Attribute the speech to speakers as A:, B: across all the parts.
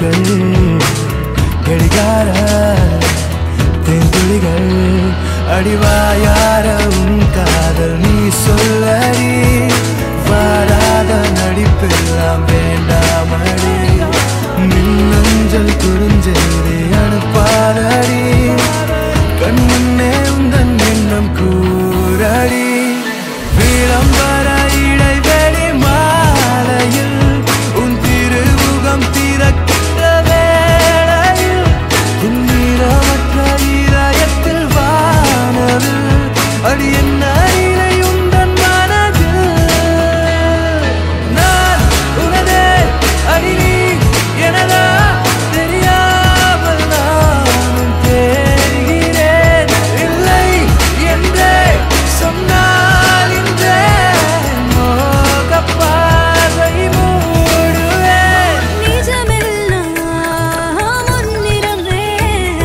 A: துளிகள் கடிகார தேன்துளிகள் அடிவாயாரம் காதல் நீ சொல்லடி வாராத நடிப்பெல்லாம் வேண்டாமடி மின்னஞ்சல் குறுஞ்செய்தி அனுப்பாதடி கண்முன்னே உந்தன் எண்ணம் கூறடி விளம்பர இடைவெளி மாலையில் உன் திருமுகம் திறக்கின்ற வேளையில் துன்னிரமற்ற இதயத்தில் வானவில் அடி என்ன இறை உந்தன் மனதில் நான் உனதே அடி நீ எனதா தெரியாமல் நானும் தேடுகிறேன் இல்லை என்றே சொன்னால் இன்றே மோகப்பாதை மூடுவேன்
B: நிஜமெல்லாம் முன்னிறமே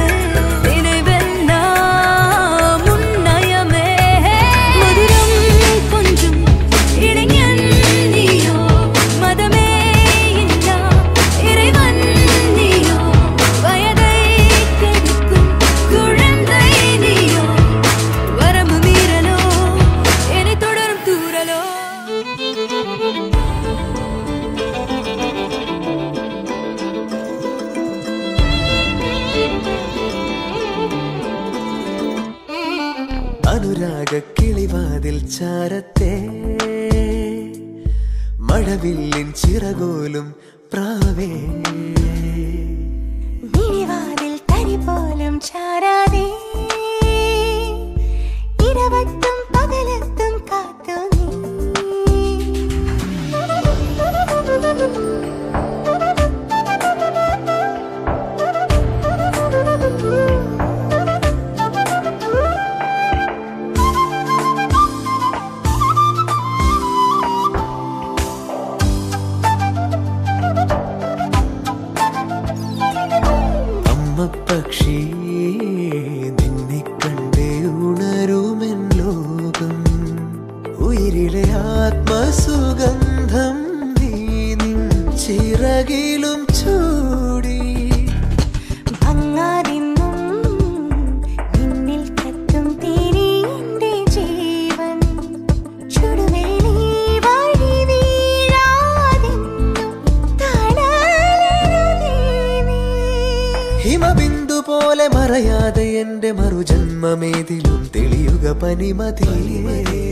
B: நினைவெல்லாம் முன்னயமே மதுரம் கொஞ்சம் இளைஞன் நீயோ மதமே இல்லா இறைவன் நீயோ வயதை கெடுக்கும் குழந்தை நீயோ வரம்பு மீறலோ என்னை தொடரும் தூரலோ
A: അനുരാഗ കിളിവാതിൽ ചാരത്തെ മഴവില്ലിൻ ചിറകോലും പ്രാവേ
B: നിഴവാതിൽ തരി പോലും ചാരാതെ ഇരവത്തും പകലത്തും കാത്തു നീ
A: അമ്മ പക്ഷി നിന്നെ കണ്ടേ ഉണരുമെൻ ലോകം ഉയിരിലെ ആത്മസുഗന്ധം നീ നിൻ ചിറകിലും ചൂടി
B: ഭംഗാതിന്നും നിന്നിൽ കത്തും തേനി എന്റെ ജീവൻ ചുടുവേലി വഴി വീഴാതെന്നും തണലൊരു നീ
A: ഹിമബിന്ദു പോലെ മറയാതെ എന്റെ മറുജന്മമേതിലും തെളിയുക പനിമതിയേ